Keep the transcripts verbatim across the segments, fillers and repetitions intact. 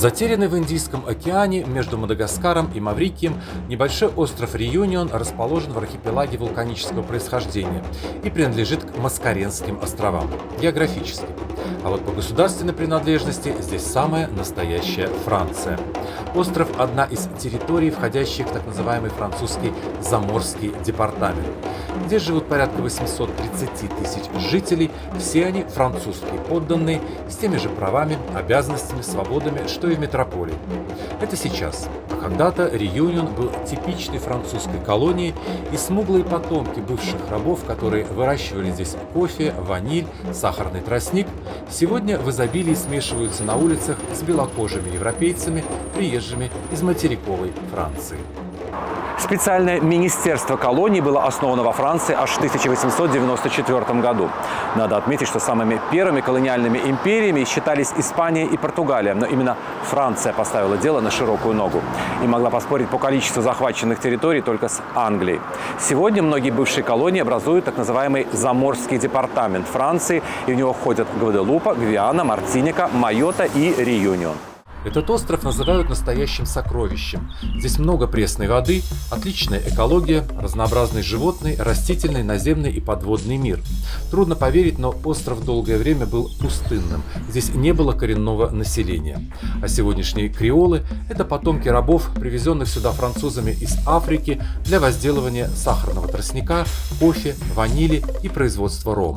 Затерянный в Индийском океане между Мадагаскаром и Маврикием, небольшой остров Реюнион расположен в архипелаге вулканического происхождения и принадлежит к Маскаренским островам географически. А вот по государственной принадлежности здесь самая настоящая Франция. Остров – одна из территорий, входящих в так называемый французский Заморский департамент. Здесь живут порядка восьмисот тридцати тысяч жителей, все они французские подданные, с теми же правами, обязанностями, свободами, что и в метрополии. Это сейчас. А когда-то Реюнион был типичной французской колонией, и смуглые потомки бывших рабов, которые выращивали здесь кофе, ваниль, сахарный тростник, сегодня в изобилии смешиваются на улицах с белокожими европейцами, приезжими из материковой Франции. Специальное министерство колоний было основано во Франции аж в тысяча восемьсот девяносто четвёртом году. Надо отметить, что самыми первыми колониальными империями считались Испания и Португалия, но именно Франция поставила дело на широкую ногу и могла поспорить по количеству захваченных территорий только с Англией. Сегодня многие бывшие колонии образуют так называемый Заморский департамент Франции, и в него входят Гваделупа, Гвиана, Мартиника, Майотта и Реюнион. Этот остров называют настоящим сокровищем. Здесь много пресной воды, отличная экология, разнообразный животный, растительный, наземный и подводный мир. Трудно поверить, но остров долгое время был пустынным. Здесь не было коренного населения. А сегодняшние креолы – это потомки рабов, привезенных сюда французами из Африки для возделывания сахарного тростника, кофе, ванили и производства рома.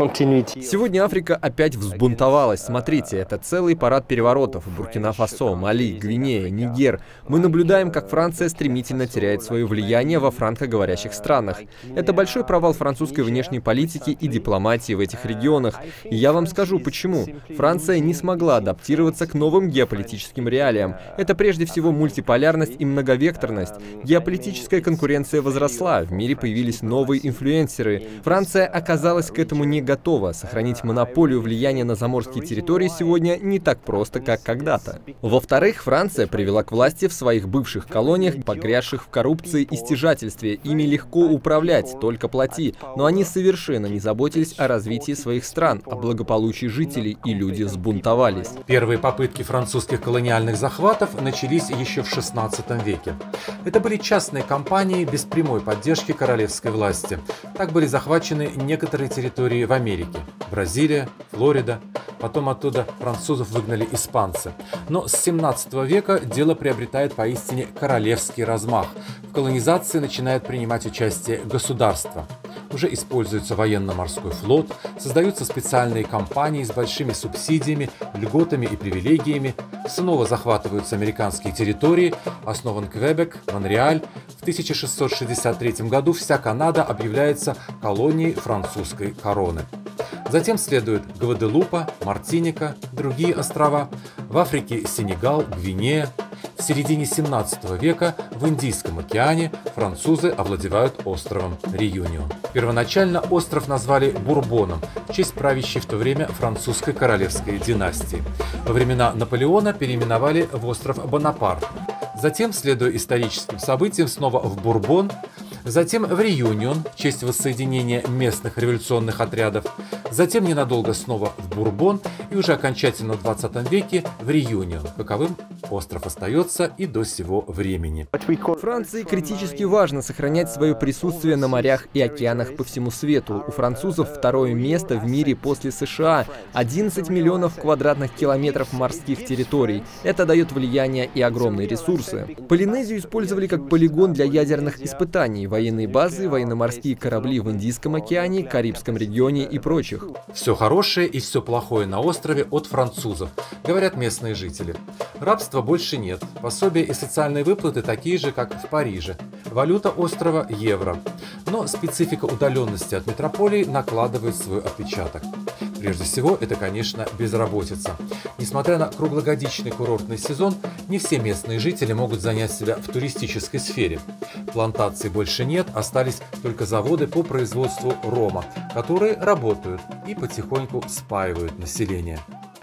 Сегодня Африка опять взбунтовалась. Смотрите, это целый парад переворотов. Буркина-Фасо, Мали, Гвинея, Нигер. Мы наблюдаем, как Франция стремительно теряет свое влияние во франкоговорящих странах. Это большой провал французской внешней политики и дипломатии в этих регионах. И я вам скажу, почему. Франция не смогла адаптироваться к новым геополитическим реалиям. Это прежде всего мультиполярность и многовекторность. Геополитическая конкуренция возросла, в мире появились новые инфлюенсеры. Франция оказалась к этому не готова. Сохранить монополию влияния на заморские территории сегодня не так просто, как когда-то. Во-вторых, Франция привела к власти в своих бывших колониях, погрязших в коррупции и стяжательстве. Ими легко управлять, только плати. Но они совершенно не заботились о развитии своих стран, о благополучии жителей, и люди взбунтовались. Первые попытки французских колониальных захватов начались еще в шестнадцатом веке. Это были частные компании без прямой поддержки королевской власти. Так были захвачены некоторые территории в Америке, Бразилия, Флорида. Потом оттуда французов выгнали испанцы. Но с семнадцатого века дело приобретает поистине королевский размах. В колонизации начинает принимать участие государство. Уже используется военно-морской флот, создаются специальные компании с большими субсидиями, льготами и привилегиями. Снова захватываются американские территории, основан Квебек, Монреаль. В тысяча шестьсот шестьдесят третьем году вся Канада объявляется колонией французской короны. Затем следует Гваделупа, Мартиника, другие острова. В Африке Сенегал, Гвинея. В середине семнадцатого века в Индийском океане французы овладевают островом Реюнион. Первоначально остров назвали Бурбоном, в честь правящей в то время французской королевской династии. Во времена Наполеона переименовали в остров Бонапарт. Затем, следуя историческим событиям, снова в Бурбон. Затем в Реюнион в честь воссоединения местных революционных отрядов. Затем ненадолго снова в Бурбон и уже окончательно в двадцатом веке в Реюнион. Каковым остров остается и до сего времени. Франции критически важно сохранять свое присутствие на морях и океанах по всему свету. У французов второе место в мире после США. одиннадцать миллионов квадратных километров морских территорий. Это дает влияние и огромные ресурсы. Полинезию использовали как полигон для ядерных испытаний. Военные базы, военно-морские корабли в Индийском океане, Карибском регионе и прочих. Все хорошее и все плохое на острове от французов, говорят местные жители. Рабства больше нет. Пособия и социальные выплаты такие же, как в Париже. Валюта острова – евро. Но специфика удаленности от метрополии накладывает свой отпечаток. Прежде всего, это, конечно, безработица. Несмотря на круглогодичный курортный сезон, не все местные жители могут занять себя в туристической сфере. Плантаций больше нет, остались только заводы по производству рома, которые работают и потихоньку спаивают население.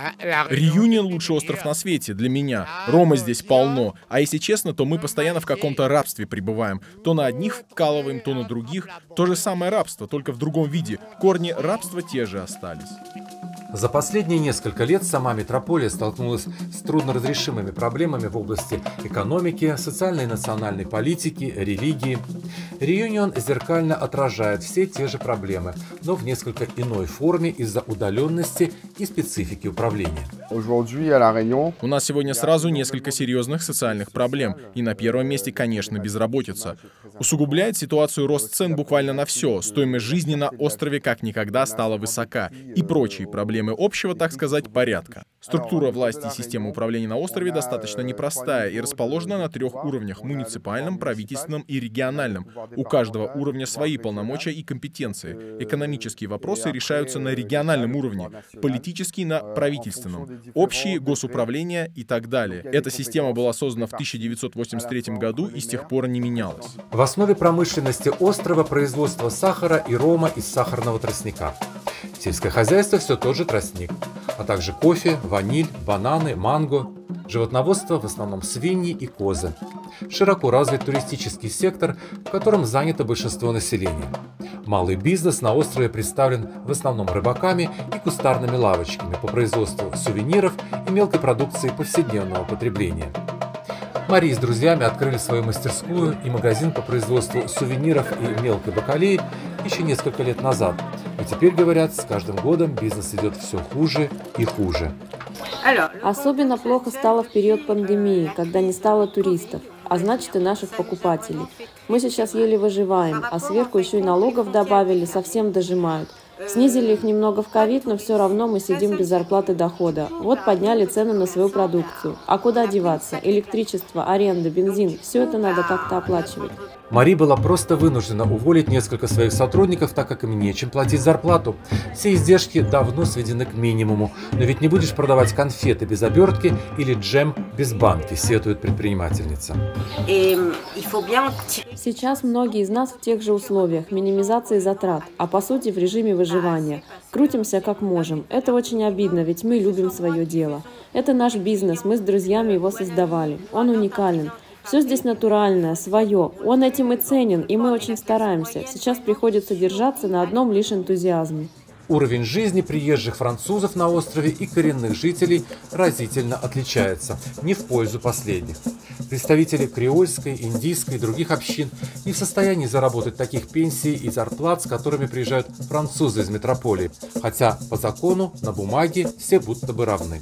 Реюнион – лучший остров на свете для меня. Рома здесь полно. А если честно, то мы постоянно в каком-то рабстве пребываем. То на одних вкалываем, то на других. То же самое рабство, только в другом виде. Корни рабства те же остались. За последние несколько лет сама метрополия столкнулась с трудноразрешимыми проблемами в области экономики, социальной и национальной политики, религии. Реюнион зеркально отражает все те же проблемы, но в несколько иной форме из-за удаленности и специфики управления. У нас сегодня сразу несколько серьезных социальных проблем, и на первом месте, конечно, безработица. Усугубляет ситуацию рост цен буквально на все, стоимость жизни на острове как никогда стала высока, и прочие проблемы общего, так сказать, порядка. Структура власти и система управления на острове достаточно непростая и расположена на трех уровнях – муниципальном, правительственном и региональном. У каждого уровня свои полномочия и компетенции. Экономические вопросы решаются на региональном уровне, политические – на правительственном, общие – госуправления и так далее. Эта система была создана в тысяча девятьсот восемьдесят третьем году и с тех пор не менялась. В основе промышленности острова производство сахара и рома из сахарного тростника. Сельское хозяйство все тот же тростник, а также кофе, ваниль, бананы, манго. Животноводство в основном свиньи и козы. Широко развит туристический сектор, в котором занято большинство населения. Малый бизнес на острове представлен в основном рыбаками и кустарными лавочками по производству сувениров и мелкой продукции повседневного потребления. Мари с друзьями открыли свою мастерскую и магазин по производству сувениров и мелкой бакалеи еще несколько лет назад. Но теперь, говорят, с каждым годом бизнес идет все хуже и хуже. Особенно плохо стало в период пандемии, когда не стало туристов, а значит и наших покупателей. Мы сейчас еле выживаем, а сверху еще и налогов добавили, совсем дожимают. Снизили их немного в ковид, но все равно мы сидим без зарплаты дохода. Вот подняли цены на свою продукцию. А куда деваться? Электричество, аренда, бензин – все это надо как-то оплачивать. Мари была просто вынуждена уволить несколько своих сотрудников, так как им нечем платить зарплату. Все издержки давно сведены к минимуму. Но ведь не будешь продавать конфеты без обертки или джем без банки, сетует предпринимательница. Сейчас многие из нас в тех же условиях минимизации затрат, а по сути в режиме выживания. Крутимся как можем. Это очень обидно, ведь мы любим свое дело. Это наш бизнес, мы с друзьями его создавали. Он уникален. Все здесь натуральное, свое. Он этим и ценен, и мы очень стараемся. Сейчас приходится держаться на одном лишь энтузиазме. Уровень жизни приезжих французов на острове и коренных жителей разительно отличается, не в пользу последних. Представители креольской, индийской и других общин не в состоянии заработать таких пенсий и зарплат, с которыми приезжают французы из метрополии, хотя по закону на бумаге все будто бы равны.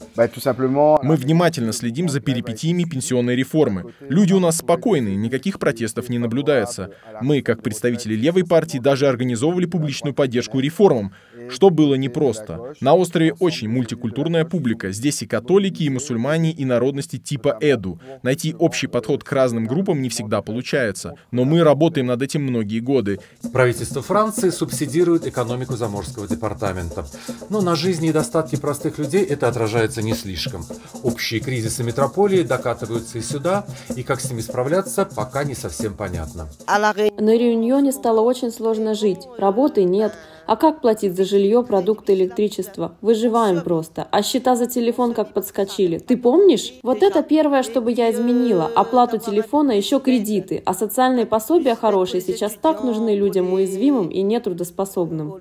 Мы внимательно следим за перипетиями пенсионной реформы. Люди у нас спокойные, никаких протестов не наблюдается. Мы, как представители левой партии, даже организовывали публичную поддержку реформам, что было непросто. На острове очень мультикультурная публика. Здесь и католики, и мусульмане, и народности типа Эду. Найти общий подход к разным группам не всегда получается. Но мы работаем над этим многие годы. Правительство Франции субсидирует экономику Заморского департамента. Но на жизни и достатки простых людей это отражается не слишком. Общие кризисы метрополии докатываются и сюда, и как с ними справляться, пока не совсем понятно. На Реюньоне стало очень сложно жить. Работы нет. А как платить за жилье, продукты, электричество? Выживаем просто. А счета за телефон как подскочили. Ты помнишь? Вот это первое, что бы я изменила. Оплату телефона, еще кредиты. А социальные пособия хорошие сейчас так нужны людям уязвимым и нетрудоспособным.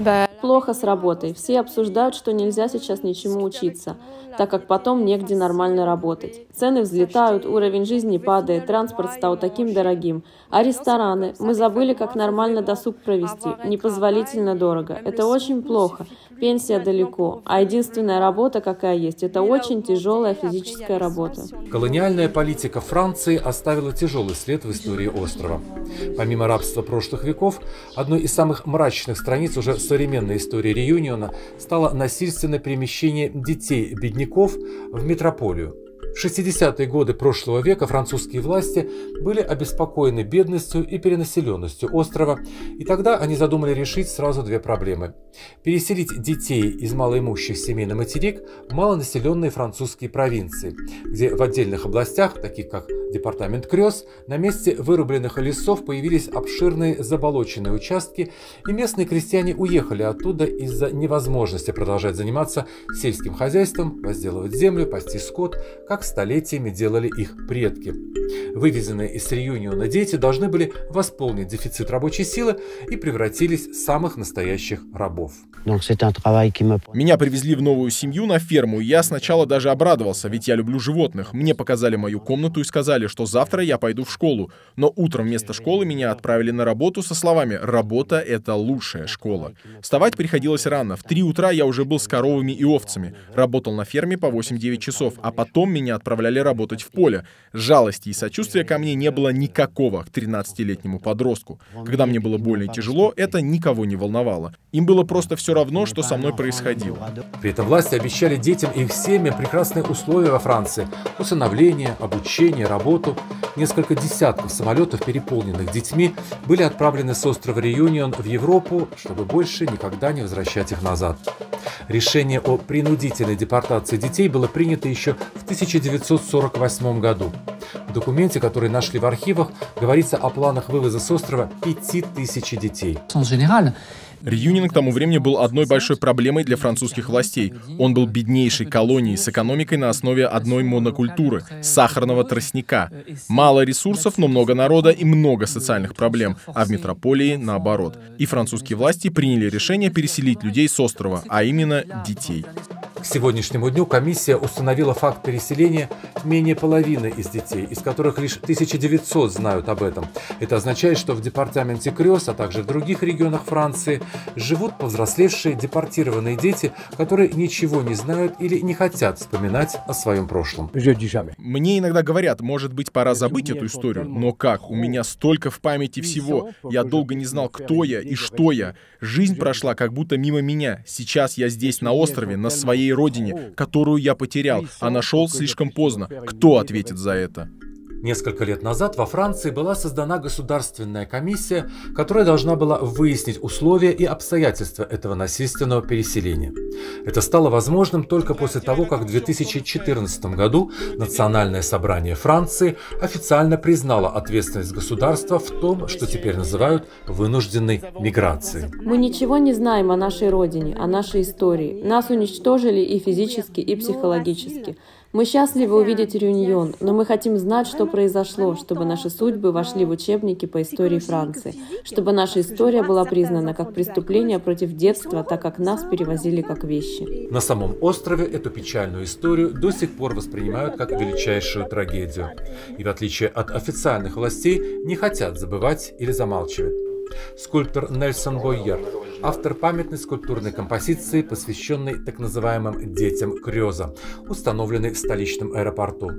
Плохо с работой. Все обсуждают, что нельзя сейчас ничему учиться, так как потом негде нормально работать. Цены взлетают, уровень жизни падает, транспорт стал таким дорогим. А рестораны? Мы забыли, как нормально досуг провести. Непозволительно дорого. Это очень плохо. Пенсия далеко. А единственная работа, какая есть, это очень тяжелая физическая работа. Колониальная политика Франции оставила тяжелый след в истории острова. Помимо рабства прошлых веков, одной из самых мрачных страниц уже современной истории Реюниона стало насильственное перемещение детей-бедняков в метрополию. В шестидесятые годы прошлого века французские власти были обеспокоены бедностью и перенаселенностью острова, и тогда они задумали решить сразу две проблемы. Переселить детей из малоимущих семей на материк в малонаселенные французские провинции, где в отдельных областях, таких как департамент Крёз, на месте вырубленных лесов появились обширные заболоченные участки, и местные крестьяне уехали оттуда из-за невозможности продолжать заниматься сельским хозяйством, возделывать землю, пасти скот, как столетиями делали их предки. Вывезенные из Реюниона дети должны были восполнить дефицит рабочей силы и превратились в самых настоящих рабов. Меня привезли в новую семью на ферму, и я сначала даже обрадовался, ведь я люблю животных. Мне показали мою комнату и сказали, что завтра я пойду в школу. Но утром вместо школы меня отправили на работу со словами «Работа — это лучшая школа». Вставать приходилось рано. В три утра я уже был с коровами и овцами. Работал на ферме по восемь-девять часов, а потом меня отправляли работать в поле. Жалости и сочувствия ко мне не было никакого к тринадцатилетнему подростку. Когда мне было больно и тяжело, это никого не волновало. Им было просто все равно, что со мной происходило. При этом власти обещали детям и их семьям прекрасные условия во Франции: усыновление, обучение, работу. Несколько десятков самолетов, переполненных детьми, были отправлены с острова Реюнион в Европу, чтобы больше никогда не возвращать их назад. Решение о принудительной депортации детей было принято еще в тысяча девятьсот сорок восьмом году. В документе, который нашли в архивах, говорится о планах вывоза с острова пяти тысяч детей. Реюнион к тому времени был одной большой проблемой для французских властей. Он был беднейшей колонией с экономикой на основе одной монокультуры – сахарного тростника. Мало ресурсов, но много народа и много социальных проблем, а в метрополии наоборот. И французские власти приняли решение переселить людей с острова, а именно детей. К сегодняшнему дню комиссия установила факт переселения менее половины из детей, из которых лишь тысяча девятьсот знают об этом. Это означает, что в департаменте Крёз, а также в других регионах Франции живут повзрослевшие депортированные дети, которые ничего не знают или не хотят вспоминать о своем прошлом. Мне иногда говорят, может быть, пора забыть эту историю, но как? У меня столько в памяти всего. Я долго не знал, кто я и что я. Жизнь прошла как будто мимо меня. Сейчас я здесь, на острове, на своей родине, которую я потерял, а нашел слишком поздно. Кто ответит за это? Несколько лет назад во Франции была создана государственная комиссия, которая должна была выяснить условия и обстоятельства этого насильственного переселения. Это стало возможным только после того, как в две тысячи четырнадцатом году Национальное собрание Франции официально признало ответственность государства в том, что теперь называют вынужденной миграцией. Мы ничего не знаем о нашей родине, о нашей истории. Нас уничтожили и физически, и психологически. Мы счастливы увидеть Реюнион, но мы хотим знать, что произошло, чтобы наши судьбы вошли в учебники по истории Франции, чтобы наша история была признана как преступление против детства, так как нас перевозили как вещи. На самом острове эту печальную историю до сих пор воспринимают как величайшую трагедию. И в отличие от официальных властей, не хотят забывать или замалчивать. Скульптор Нельсон Бойер, автор памятной скульптурной композиции, посвященной так называемым детям Крёза, установленной в столичном аэропорту.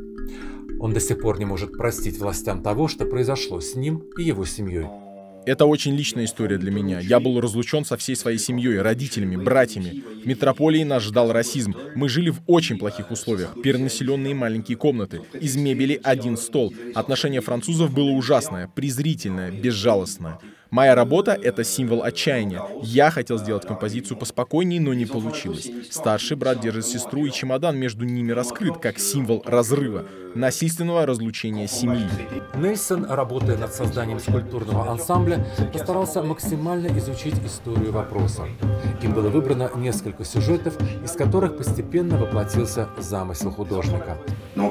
Он до сих пор не может простить властям того, что произошло с ним и его семьей. Это очень личная история для меня. Я был разлучен со всей своей семьей, родителями, братьями. В метрополии нас ждал расизм. Мы жили в очень плохих условиях. Перенаселенные маленькие комнаты. Из мебели один стол. Отношение французов было ужасное, презрительное, безжалостное. Моя работа — это символ отчаяния. Я хотел сделать композицию поспокойнее, но не получилось. Старший брат держит сестру, и чемодан между ними раскрыт, как символ разрыва, насильственного разлучения семьи. Нельсон, работая над созданием скульптурного ансамбля, постарался максимально изучить историю вопроса. Им было выбрано несколько сюжетов, из которых постепенно воплотился замысел художника.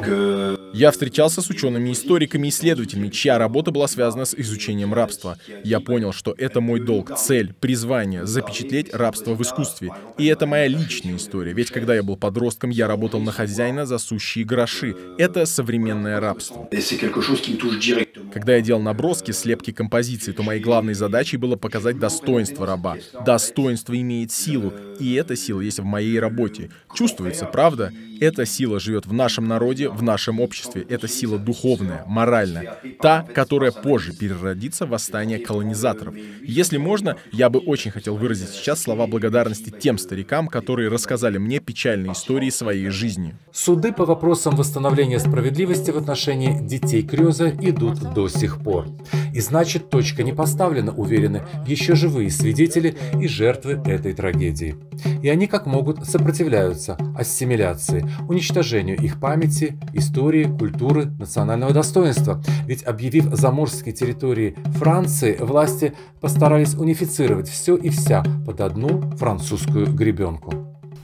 Я встречался с учеными-историками и исследователями, чья работа была связана с изучением рабства. Я понял, что это мой долг, цель, призвание — запечатлеть рабство в искусстве. И это моя личная история, ведь когда я был подростком, я работал на хозяина за сущие гроши. Это современное рабство. Когда я делал наброски, слепки композиции, то моей главной задачей было показать достоинство раба. Достоинство имеет силу, и эта сила есть в моей работе. Чувствуется, правда? Эта сила живет в нашем народе, в нашем обществе. Это сила духовная, моральная. Та, которая позже переродится в восстание колонизаторов. Если можно, я бы очень хотел выразить сейчас слова благодарности тем старикам, которые рассказали мне печальные истории своей жизни. Суды по вопросам восстановления справедливости в отношении детей Крёза идут до сих пор. И значит, точка не поставлена, уверены еще живые свидетели и жертвы этой трагедии. И они как могут сопротивляются ассимиляции, уничтожению их памяти, истории, культуры, национального достоинства. Ведь, объявив заморские территории Франции, власти постарались унифицировать все и вся под одну французскую гребенку.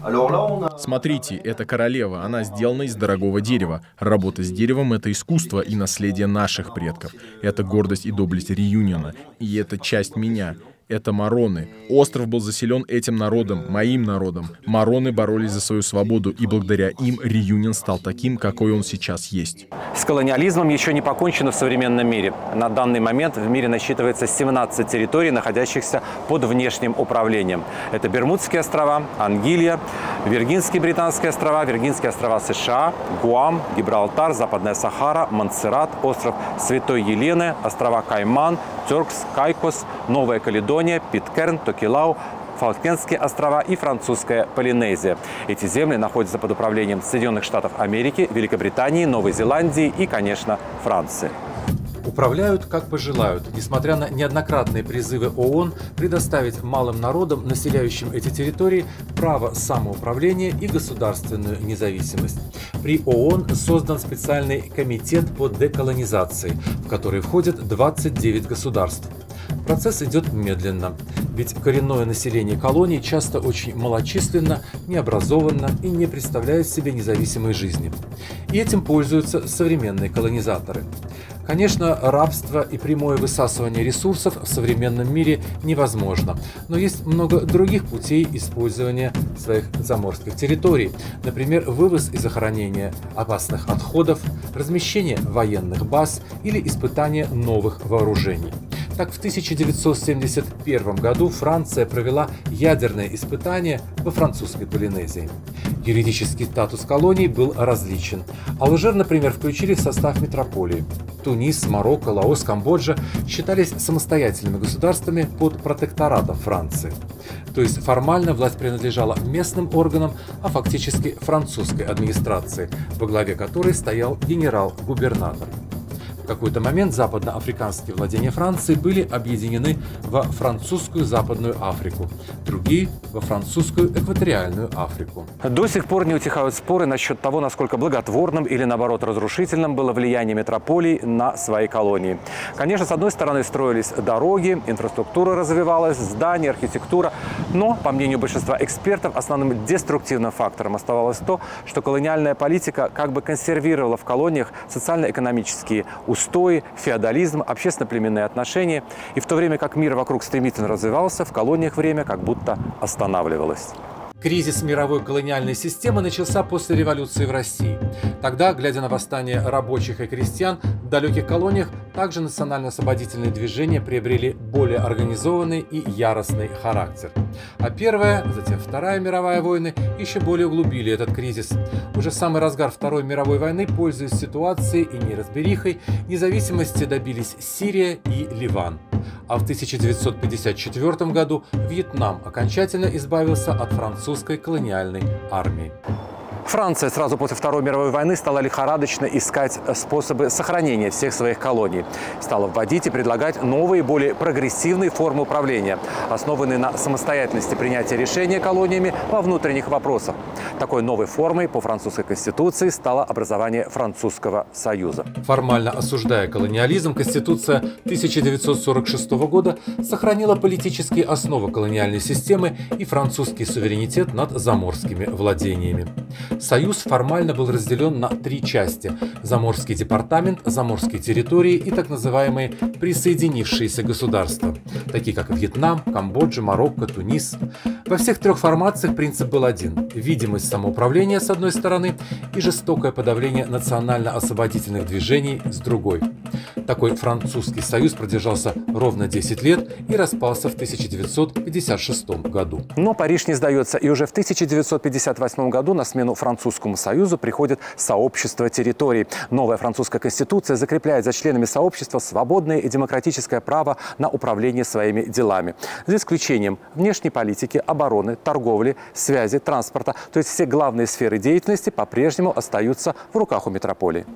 Смотрите, это королева, она сделана из дорогого дерева. Работа с деревом — это искусство и наследие наших предков. Это гордость и доблесть Реюниона. И это часть меня. Это мароны. Остров был заселен этим народом, моим народом. Мароны боролись за свою свободу, и благодаря им Реюнион стал таким, какой он сейчас есть. С колониализмом еще не покончено в современном мире. На данный момент в мире насчитывается семнадцать территорий, находящихся под внешним управлением. Это Бермудские острова, Ангилья, Виргинские британские острова, Виргинские острова США, Гуам, Гибралтар, Западная Сахара, Монтсеррат, остров Святой Елены, острова Кайман, Тёркс, Кайкос, Новая Каледония, Питкерн, Токелау, Фолклендские острова и французская Полинезия. Эти земли находятся под управлением Соединенных Штатов Америки, Великобритании, Новой Зеландии и, конечно, Франции. Управляют, как пожелают, несмотря на неоднократные призывы ООН предоставить малым народам, населяющим эти территории, право самоуправления и государственную независимость. При ООН создан специальный комитет по деколонизации, в который входят двадцать девять государств. Процесс идет медленно, ведь коренное население колоний часто очень малочисленно, необразованно и не представляет себе независимой жизни. И этим пользуются современные колонизаторы. Конечно, рабство и прямое высасывание ресурсов в современном мире невозможно, но есть много других путей использования своих заморских территорий. Например, вывоз и захоронение опасных отходов, размещение военных баз или испытание новых вооружений. Так, в тысяча девятьсот семьдесят первом году Франция провела ядерные испытания во французской Полинезии. Юридический статус колоний был различен. Алжир, например, включили в состав метрополии. Тунис, Марокко, Лаос, Камбоджа считались самостоятельными государствами под протекторатом Франции. То есть формально власть принадлежала местным органам, а фактически французской администрации, во главе которой стоял генерал-губернатор. В какой-то момент западноафриканские владения Франции были объединены во французскую Западную Африку, другие – во французскую экваториальную Африку. До сих пор не утихают споры насчет того, насколько благотворным или, наоборот, разрушительным было влияние метрополий на свои колонии. Конечно, с одной стороны строились дороги, инфраструктура развивалась, здания, архитектура, но, по мнению большинства экспертов, основным деструктивным фактором оставалось то, что колониальная политика как бы консервировала в колониях социально-экономические устои, феодализм, общественно-племенные отношения. И в то время как мир вокруг стремительно развивался, в колониях время как будто останавливалось. Кризис мировой колониальной системы начался после революции в России. Тогда, глядя на восстание рабочих и крестьян, в далеких колониях также национально-освободительные движения приобрели более организованный и яростный характер. А Первая, затем Вторая мировая войны еще более углубили этот кризис. Уже в самый разгар Второй мировой войны, пользуясь ситуацией и неразберихой, независимости добились Сирия и Ливан. А в тысяча девятьсот пятьдесят четвёртом году Вьетнам окончательно избавился от французской колониальной армии. Франция сразу после Второй мировой войны стала лихорадочно искать способы сохранения всех своих колоний. Стала вводить и предлагать новые, более прогрессивные формы управления, основанные на самостоятельности принятия решения колониями во внутренних вопросах. Такой новой формой по французской конституции стало образование Французского союза. Формально осуждая колониализм, Конституция тысяча девятьсот сорок шестого года сохранила политические основы колониальной системы и французский суверенитет над заморскими владениями. Союз формально был разделен на три части – Заморский департамент, заморские территории и так называемые присоединившиеся государства, такие как Вьетнам, Камбоджа, Марокко, Тунис. Во всех трех формациях принцип был один – видимость самоуправления с одной стороны и жестокое подавление национально-освободительных движений с другой. Такой французский союз продержался ровно десять лет и распался в тысяча девятьсот пятьдесят шестом году. Но Париж не сдается, и уже в тысяча девятьсот пятьдесят восьмом году на смену Французскому союзу приходит сообщество территорий. Новая французская конституция закрепляет за членами сообщества свободное и демократическое право на управление своими делами. За исключением внешней политики, обороны, торговли, связи, транспорта. То есть все главные сферы деятельности по-прежнему остаются в руках у метрополии.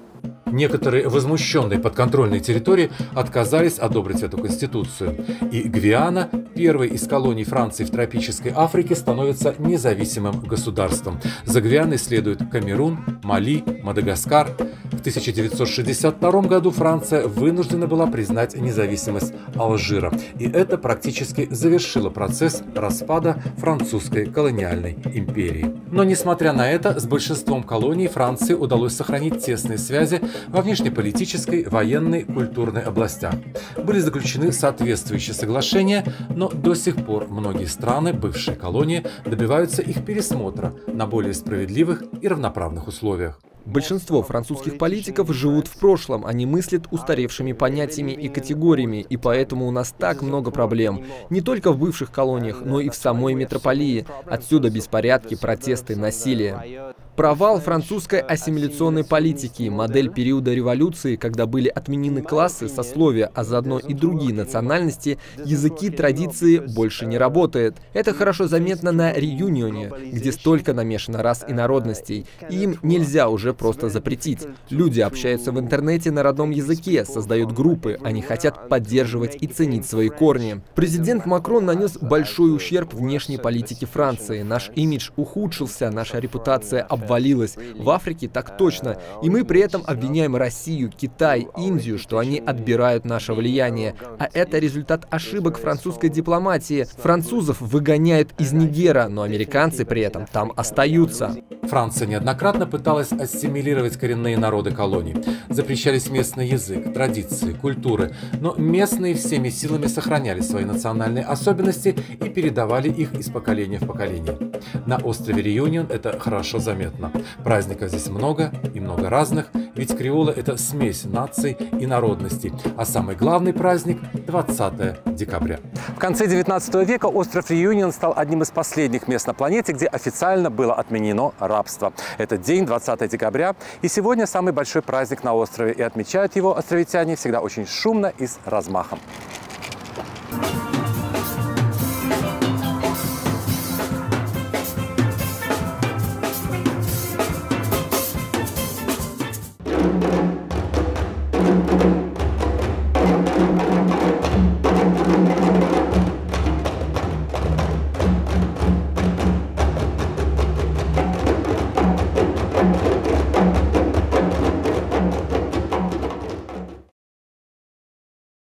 Некоторые возмущенные подконтрольные территории отказались одобрить эту конституцию. И Гвиана, первой из колоний Франции в тропической Африке, становится независимым государством. За Гвианой следуют Камерун, Мали, Мадагаскар. В тысяча девятьсот шестьдесят втором году Франция вынуждена была признать независимость Алжира. И это практически завершило процесс распада французской колониальной империи. Но, несмотря на это, с большинством колоний Франции удалось сохранить тесные связи во внешнеполитической, военной, культурной областях. Были заключены соответствующие соглашения, но до сих пор многие страны, бывшие колонии, добиваются их пересмотра на более справедливых и равноправных условиях. Большинство французских политиков живут в прошлом, они мыслят устаревшими понятиями и категориями, и поэтому у нас так много проблем. Не только в бывших колониях, но и в самой метрополии. Отсюда беспорядки, протесты, насилие. Провал французской ассимиляционной политики, модель периода революции, когда были отменены классы, сословия, а заодно и другие национальности, языки, традиции, больше не работает. Это хорошо заметно на реюнионе, где столько намешано рас и народностей, и им нельзя уже просто запретить. Люди общаются в интернете на родном языке, создают группы, они хотят поддерживать и ценить свои корни. Президент Макрон нанес большой ущерб внешней политике Франции. Наш имидж ухудшился, наша репутация обвалилась. В Африке так точно. И мы при этом обвиняем Россию, Китай, Индию, что они отбирают наше влияние. А это результат ошибок французской дипломатии. Французов выгоняют из Нигера, но американцы при этом там остаются. Франция неоднократно пыталась ассимилировать коренные народы колоний. Запрещались местный язык, традиции, культуры, но местные всеми силами сохраняли свои национальные особенности и передавали их из поколения в поколение. На острове Реюнион это хорошо заметно. Праздников здесь много и много разных, ведь креолы – это смесь наций и народностей, а самый главный праздник – двадцатое декабря. В конце девятнадцатого века остров Реюнион стал одним из последних мест на планете, где официально было отменено рабство. Этот день, двадцатое декабря, и сегодня самый большой праздник на острове, и отмечают его островитяне всегда очень шумно и с размахом.